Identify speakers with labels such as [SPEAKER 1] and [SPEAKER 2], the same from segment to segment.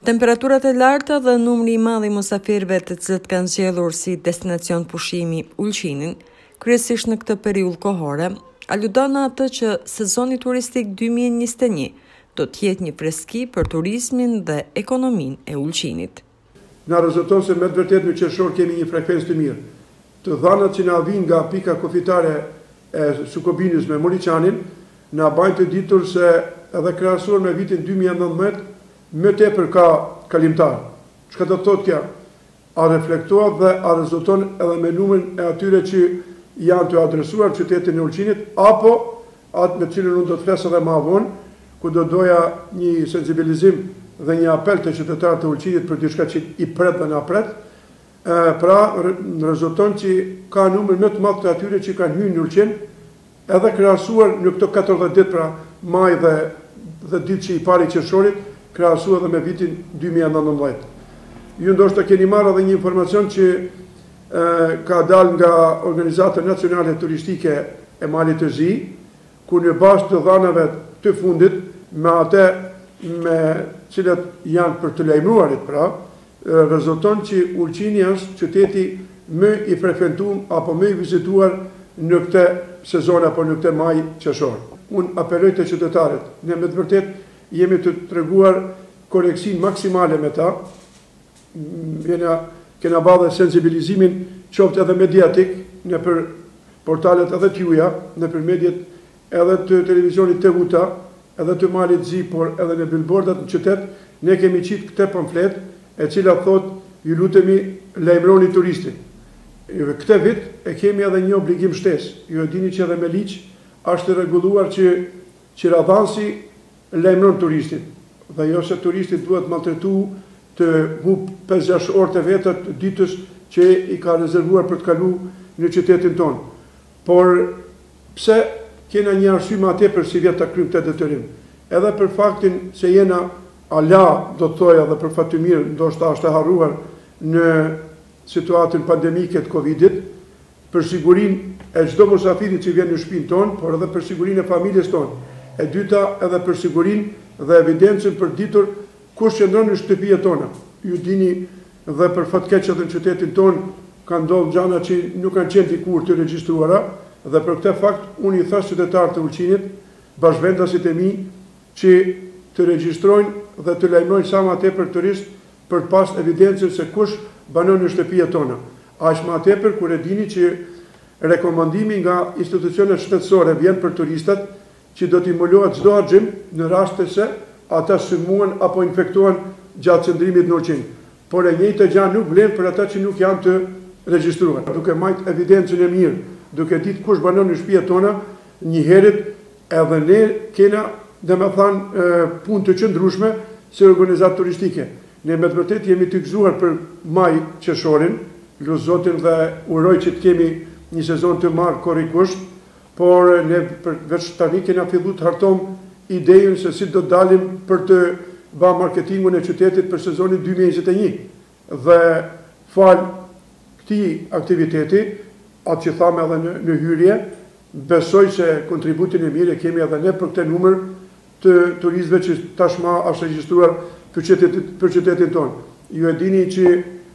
[SPEAKER 1] Temperaturat e larta dhe numri i madh i musafirëve të cilët kanë zgjedhur si destinacion pushimi Ulqinin, kryesisht në këtë periudhë kohore, aludon në atë që sezoni turistik 2021 do të jetë një freski për turizmin dhe ekonominë e Ulqinit.
[SPEAKER 2] Na rezulton se me të vërtetë në qershor kemi një frekuencë të mirë. Të dhanat që na vijnë nga pika kufitare e Sukobinës me Moriçanin na bajnë të ditur se edhe krahasuar me vitin 2019 më tepër ka kalimtar. Çka do të thotë kjo? A reflektohet dhe a rezulton edhe me numrin e atyre që janë të adresuar qytetin e Ulqinit, apo atë me cilën unë do të flas edhe më vonë, ku do doja një sensibilizim dhe një apel të qytetarët e Ulqinit për diçka që i pret dhe na pret. Pra, rezulton që ka numër më të madh të atyre që kanë hyrë në Ulqin, edhe krahasuar në këto 14 ditë, pra maj dhe ditë që i pari qershorit, krahasuar edhe me vitin 2019. Ju ndoshta keni marrë edhe një informacion që ka dalë nga Organizata Nacionale Turistike e Malit të Zi, ku në bazë të dhanave të fundit, me atë me cilat janë për të lajmëruarit, pra, rezulton që Ulqini është qyteti më i frekuentuar apo më i vizituar në këtë sezon apo në këtë maj qershor. Unë apeloj të qytetarët, ne me të vërtet jemi të treguar koreksin maksimale me ta, kena badhe sensibilizimin qoftë edhe mediatik, në për portalet edhe t'juja, në për mediat edhe të televizionit të vuta, edhe të Malit Zi, por edhe në billboardat në qytet, ne kemi qitë këtë pamflet, e cila thot, ju lutemi lajmëroni turistin. Këtë vit e kemi edhe një obligim shtes, ju e dini që edhe me ligj, është rregulluar që radhansi lajmëron turistin, dhe jo se turistit duhet maltretu të hup 5-6 orë të vetët ditës që i ka rezervuar për të kalu në qytetin tonë. Por pse kena një arsye më tepër si vjet ta kryjmë këtë detyrim? Edhe për faktin se jena ala, do të thoja, dhe për fat të mirë, ndoshta është e harruar në situatën pandemike të Covidit, për sigurinë e çdo musafiri që vjen në shtëpinë tonë, por edhe për sigurinë e familjes tonë. E dyta edhe për sigurinë dhe evidencën për ditur kush qëndron në shtëpinë tona. Ju dini dhe për fat keq edhe në qytetin ton kanë ndodhur gjëra që nuk kanë qenë dikur të regjistruara, dhe për këtë fakt unë i thash qytetarëve të Ulqinit, bashkëvendasit e mi, që të regjistrojnë dhe të lajmërojnë sa më tepër turist për të pas evidencën se kush banon në shtëpinë tona. Aq më tepër kur e dini që rekomandimi nga institucionet shtetësore vjen për turistat që do t'i mulohet çdo harxhim në rast se ata sëmuen apo infektohen gjatë qëndrimit në Ulqin. Por e njëjta gjë nuk vlen për ata që nuk janë të regjistruar. Duke marrë evidencën e mirë, duke ditë kush banon në shtëpinë tona, një herët edhe ne kena, domethënë, punë të qëndrueshme si organizatë turistike. Ne me të vërtetë jemi të gëzuar për maj qershorin, lut Zotin dhe uroj që të kemi një sezon të marrë korrikusht, por ne veç tani kena filluar të hartojmë idejen se si do të dalim për të bërë marketingun e qytetit për sezonin 2021. Dhe fal këtij aktiviteti, atë që thamë edhe në hyrje, besoj se kontributin e mirë e kemi edhe ne për këtë numër të turistëve që tashmë është regjistruar për qytetin tonë. Ju e dini që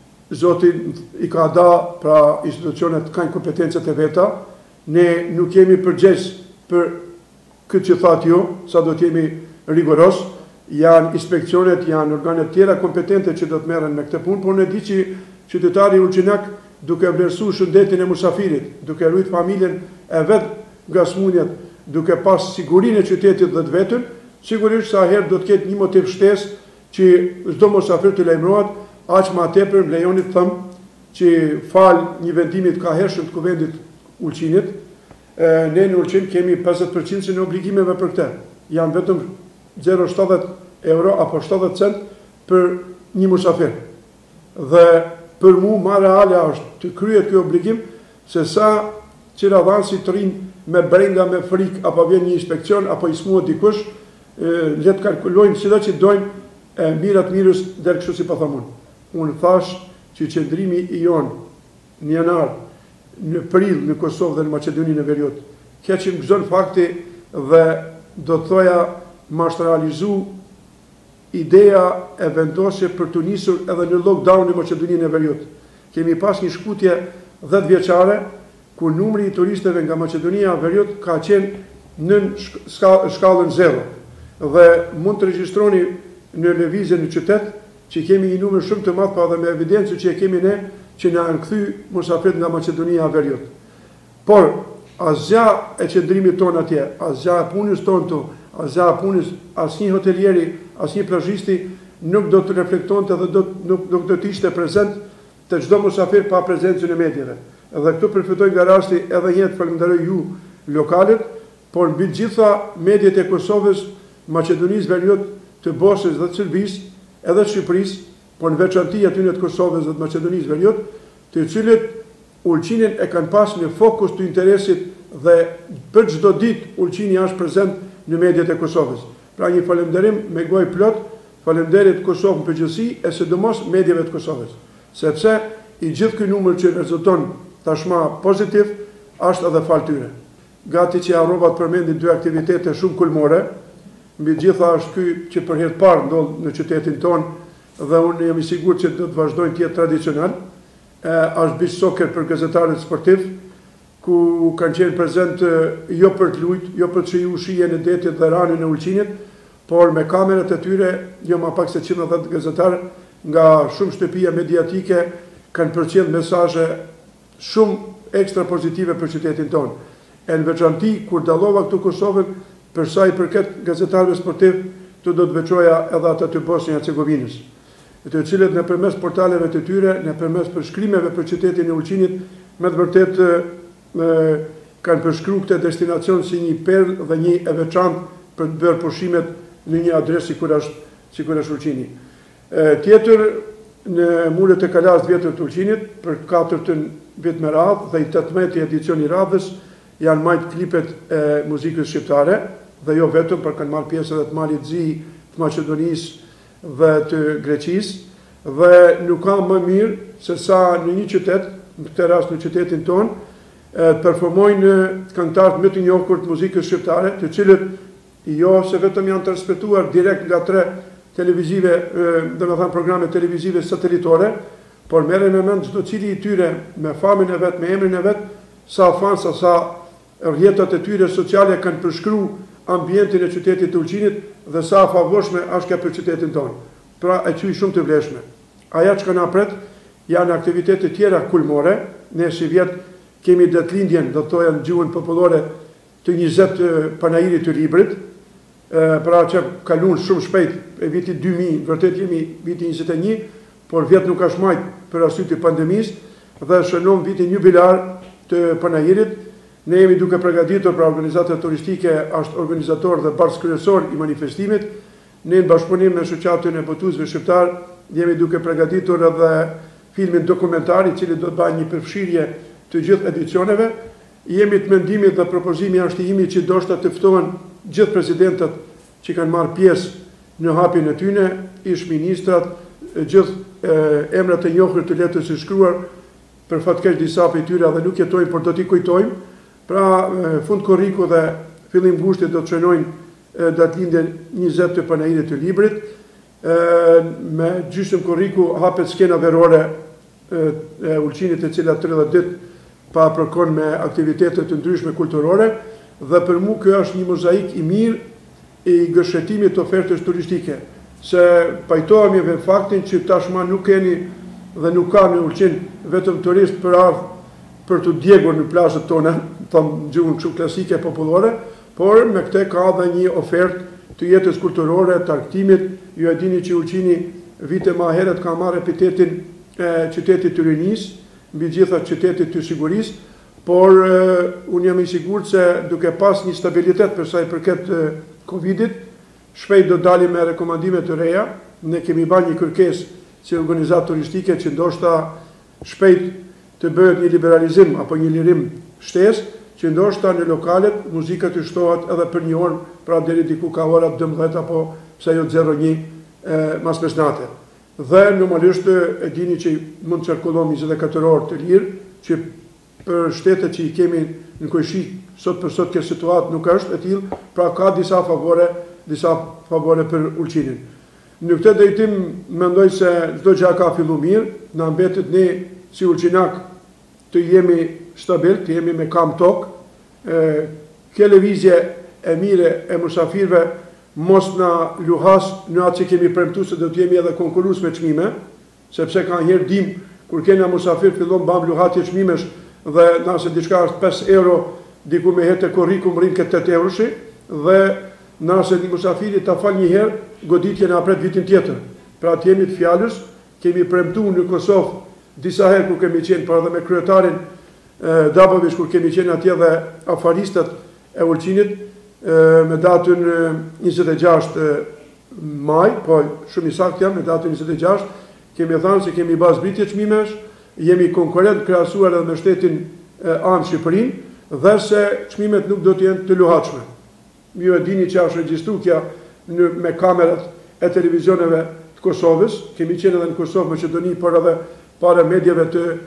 [SPEAKER 2] Zoti i ka dha, pra institucionet kanë kompetencat e veta, ne nuk jemi përgjegjës për këtë që thatë ju, sa do t'jemi rigoros, janë inspekcionet, janë organet tjera kompetente që do të merren me këtë punë, por ne di që qytetari ulqinak, duke vlerësuar shëndetin e musafirit, duke ruajtur familjen e vet nga smunjet, duke pas sigurinë e qytetit dhe të vetën, sigurisht sa herë do të ketë një motiv shtesë që çdo musafir të lajmërohet, aq më tepër lejoni të them që fal një vendimi të kaheshëm të Kuvendit Ulqinit, ne në Ulqin kemi 50% në obligimeve për këtë. Janë vetëm 0,70 euro apo 70 cent për një musafir. Dhe për mu ma reale është të kryet kjo obligim, se sa që radhansi të rinë me brenda, me frik, apo vjen një inspekcion, apo i smuat dikush, le të kalkulojnë sida që dojnë mirat mirës dherë kështu si pa thamun. Unë thash që qëndrimi i jonë në janar, në prill në Kosovë dhe në Maqedoni në Veriut, kjo që më gëzon fakti dhe do të thoja ma është realizu ideja e vendosje për të nisur edhe në lockdown në Maqedoninë e Veriut. Kemi pas një shkutje 10 vjeçare, ku numri i turistëve nga Maqedonia e Veriut ka qenë në shkallën 0. Dhe mund të regjistroni në lëvizje në qytet që kemi një numër shumë të madh, pa edhe me evidencë që e kemi ne, që na kanë kthy musafirët nga Maqedonia e Veriut. Por asgjë e qëndrimit ton atje, asgjë e punës ton tu, asgjë e punës asnjë hotelieri, asnjë plazhisti nuk do të reflektonte dhe nuk do të ishte prezent të çdo musafir pa prezencën e medjave. Edhe këtu përfitoj nga rasti edhe një të falenderoj ju lokalet, por mbi gjitha mediat e Kosovës, Maqedonisë Veriut, të Bosnjës dhe të Serbisë, edhe të Shqipërisë, por në veçanti atyre të Kosovës dhe të Maqedonisë Veriut, të cilët Ulqinin e kanë pas në fokus të interesit dhe për çdo ditë Ulqini është prezent në mediat e Kosovës. Pra një falenderim me gojë plot, falenderit Kosovën përgjithësi e sidomos mediave të Kosovës, sepse i gjithë ky numër që rezulton tashma pozitiv është edhe fal tyre. Gati që harrova të përmendi 2 aktivitete shumë kulmore, mbi gjitha është ky që për herë të parë ndodh në qytetin ton dhe unë jam i sigurt që do të vazhdojnë të jetë tradicional. Është beach soccer për gazetarët sportiv, ku kanë qenë prezent jo për të luajtur, jo për të shiju shijen e detit dhe ranin e Ulqinit, por me kamerat e tyre, jo më pak se 110 gazetarë nga shumë shtëpia mediatike kanë përcjell mesazhe shumë ekstra pozitive për qytetin tonë. E në veçanti, kur dallova këtu Kosovën, për sa i përket gazetarëve sportiv, tu do të veçoja edhe ata të Bosnjës e Hercegovinës, të cilët nëpërmes portaleve të tyre, nëpërmes përshkrimeve për qytetin e Ulqinit, me të vërtet kanë përshkruar këtë destinacion si një perl dhe një e veçantë për të bërë pushimet në një adresë sikur është Ulqini. Tjetër, në mulet e kalas të vjetër të Ulqinit, për 4 vjet me radhë dhe i 18 edicion i radhës, janë majtë klipet e muzikës shqiptare, dhe jo vetëm, për kanë marrë pjesë edhe të Malit Zi, të Maqedonisë dhe të Greqisë, dhe nuk ka më mirë se sa në një qytet, në këtë rast në qytetin tonë, të performojnë këngëtarët më të njohur të muzikës shqiptare, të cilët jo se vetëm janë transmetuar direkt nga 3 televizive, domethënë programe televizive satelitore, por merren me mend çdo cili i tyre me famën e vet, me emrin e vet, sa fansa, sa rrjetat e tyre sociale kanë përshkruar ambientin e qytetit të Ulqinit dhe sa favorshme është kjo për qytetin tonë. Pra e quaj shumë të vlefshme. Aja që na pret janë aktivitete tjera kulmore. Ne si vjet kemi datëlindjen, do të thoya në gjuhën popullore, të 20 panajirit të librit, pra që kalun shumë shpejt e vitit 2000, vërtet jemi viti 21, por vjet nuk është majt për arsye të pandemisë dhe shënon vitin jubilar të panajirit. Ne jemi duke përgatitur për organizatët turistike, është organizator dhe barës kryesor i manifestimit. Ne në bashkëpunim me shoqatën e botuesve shqiptar jemi duke përgatitur edhe filmin dokumentar i cili do të bëjë një përfshirje të gjithë edicioneve. Jemi të mendimit dhe propozimi është i imi që ndoshta të ftohen gjithë presidentët që kanë marrë pjesë në hapjen e tyre, ish ministrat, gjithë emrat e njohur të letrës së shkruar, për fatkeq disa prej tyre edhe nuk jetojnë, por do t'i kujtojmë. Pra, fund korriku dhe fillim gushtit do të shënojnë datëlindjen 20 të panajirit të librit. Me gjysmë korriku hapet skena verore e Ulqinit, e cila 30 ditë pa përkon me aktivitetet të ndryshme kulturore, dhe për mu kjo është një mozaik i mirë i gëshetimit të ofertës turistike. Se pajtohemi me faktin që tashma nuk keni dhe nuk ka në Ulqin vetëm turist për ardhë për të djegur në plazhet tona, thëmë gjuhën kështu klasike popullore, por me këte ka dhe një ofertë të jetës kulturore, të arktimit. Ju e dini që Ulqini vite ma heret ka marrë epitetin qytetit të rinisë, mbi gjitha qytetit të sigurisë, por unë jam i sigurt se duke pas një stabilitet për sa i përket Covidit, shpejt do dalim me rekomandime të reja. Ne kemi bërë një kërkesë si organizatë turistike që ndoshta shpejt të bëhet një liberalizim apo një lirim shtesë, që ndoshta në lokalet muzika të shtohet edhe për një orë, pra deri diku ka ora 12 apo pse jo 01 mas mesnate. Dhe normalisht e dini që mund të qarkullon 24 orë të lirë, që për shtetet që i kemi në Kojshi sot për sot kjo situatë nuk është e tillë, pra ka disa favore për Ulqinin. Në këtë drejtim, mendoj se çdo gjë ka fillu mirë, na mbetet ne si Ulqinak të jemi stabil, të jemi me kam tokë, kjo lëvizje e mire e musafirve mos na luhas në atë që kemi premtu se do të jemi edhe konkurrues me çmime, sepse ka njerë dim, kur kena musafir fillon bam luhatje çmimesh dhe nëse diçka është 5 euro, diku me hetë korriku më rinë këtë 8 euroshi, dhe nëse një musafiri ta fal një herë, goditje na pret vitin tjetër. Pra të jemi të fjalës, kemi premtu në Kosovë disa herë kur kemi qenë, por edhe me kryetarin Dabović kur kemi qenë atje dhe afaristat e Ulqinit, me datën 26 maj, po shumë i saktë jam, me datën 26, kemi thënë se kemi bazë zbritje çmimesh, jemi konkurrent krahasuar edhe me shtetin anë Shqipërinë dhe se çmimet nuk do të jenë të luhatshme. Ju e dini që është regjistruar me kamerat e televizioneve të Kosovës, kemi qenë edhe në Kosovë, Maqedoni, por edhe para medjave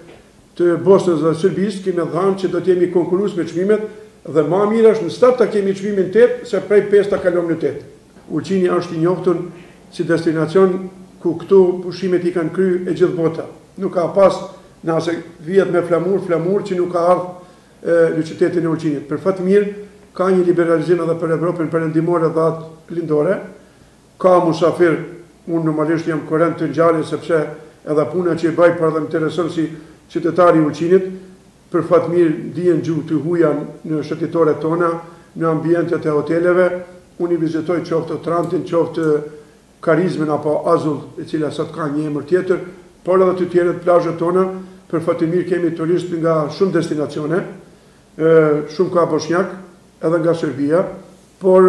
[SPEAKER 2] të Bosnës dhe Serbisë, kemi thënë që do të jemi konkurrues me çmimet dhe më mirë është në start ta kemi çmimin 8 se prej 5 ta kalojmë në 8. Ulqini është i njohur si destinacion ku këtu pushimet i kanë kryer e gjithë bota. Nuk ka pas nëse vihet me flamur që nuk ka ardhur në qytetin e Ulqinit. Për fat mirë, ka një liberalizim edhe për Evropën perëndimore dhe atë lindore. Ka musafir, unë normalisht jam korrent të ngjarjes sepse edhe puna që i bëj për edhe më intereson si qytetari i Ulqinit, për fat mirë dihen gjuhë të huaja në shëtitoret tona, në ambientet e hoteleve. Unë i vizitoj qoftë Otrantin, qoftë Karizmin apo Azull, e cila sot ka një emër tjetër, por edhe të tjerët plazhet tona. Për fat mirë kemi turistë nga shumë destinacione, shumë ka bosnjak, edhe nga Serbia, por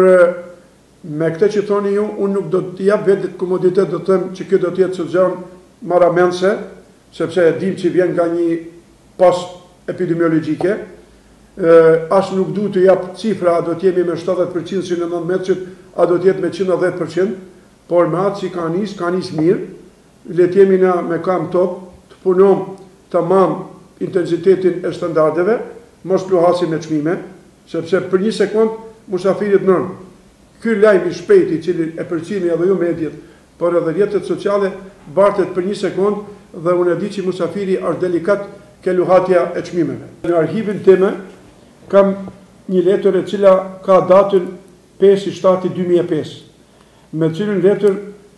[SPEAKER 2] me këtë që thoni ju, unë nuk do të jap vetë komoditet, do të them që kjo do të jetë sezon marramense, sepse e dim që vjen nga një pas epidemiologjike, as nuk du të jap cifra, a do të jemi me 70% që në 9 metrit, a do të jetë me 110%, por me atë që ka nis mirë, le të jemi na me kam top, të punom tamam intensitetin e standardeve, mos luhasim me çmime, sepse për një sekond musafirit nërmë. Ky lajm i shpejt i cili e përcjellni edhe ju mediat, por edhe rrjetet sociale bartet për një sekond dhe unë e di që musafiri është delikat ke luhatja e çmimeve. Në arhivin time kam një letër e cila ka datën 5/7/2005, me cilën letër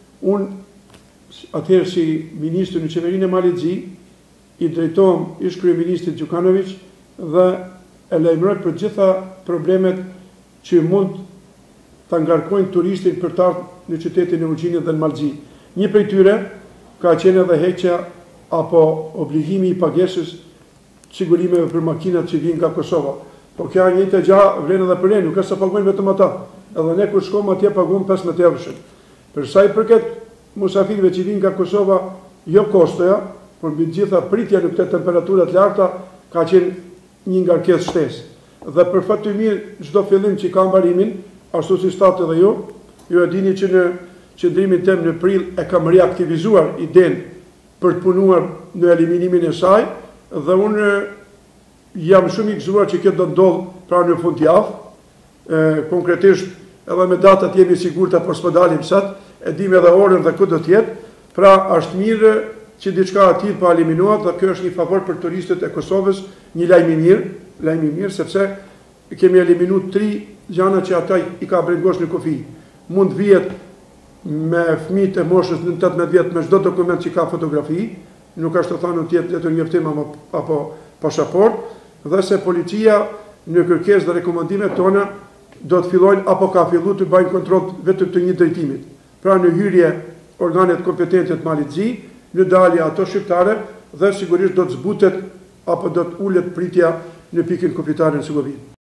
[SPEAKER 2] unë atëherë si ministër në qeverinë e Malizzi i drejtohem ish kryeministrit Gjukanović dhe e lajmëroj për gjitha problemet që mund të ngarkojnë turistin për të ardhur në qytetin e Ulqinit dhe në Malizzi. Një prej tyre ka qenë edhe heqja apo obligimi i pagesës sigurimeve për makinat që vijnë nga Kosova. Po kjo një të gjë vlen edhe për ne, nuk është se pagojnë vetëm ata. Edhe ne kur shkojmë atje pagojmë 15 eurë. Për sa i përket musafirëve që vijnë nga Kosova, jo kostoja, por mbi gjitha pritja në këto temperatura të larta ka qenë një ngarkesë shtesë. Dhe për fat të mirë, çdo fillim që ka mbarimin, ashtu si statë edhe ju e dini që në qëndrimin tem në prill e kam reaktivizuar idenë për të punuar në eliminimin e saj, dhe unë jam shumë i gëzuar që kjo do të ndodhë pra në fundjavë. Konkretisht edhe me datat jemi sigurta, por s'po dalim sot, e dim edhe orën dhe ku do të jetë. Pra është mirë që diçka aty pa eliminohet dhe kjo është një favor për turistët e Kosovës, një lajm i mirë, sepse kemi eliminuar 3 gjana që ata i ka brengosh në kufi. Mund vihet me fëmijët e moshës në 18 vjet me çdo dokument që ka fotografi, nuk është të thënë të jetë letër njoftim apo pasaport, dhe se policia në kërkesë dhe rekomandimet tona do të fillojnë apo ka filluar të bëjnë kontroll vetëm të një drejtimit. Pra në hyrje organet kompetente të Malizzi, në dalje ato shqiptare dhe sigurisht do të zbutet apo do të ulet pritja në pikën kufitare në Segovinë.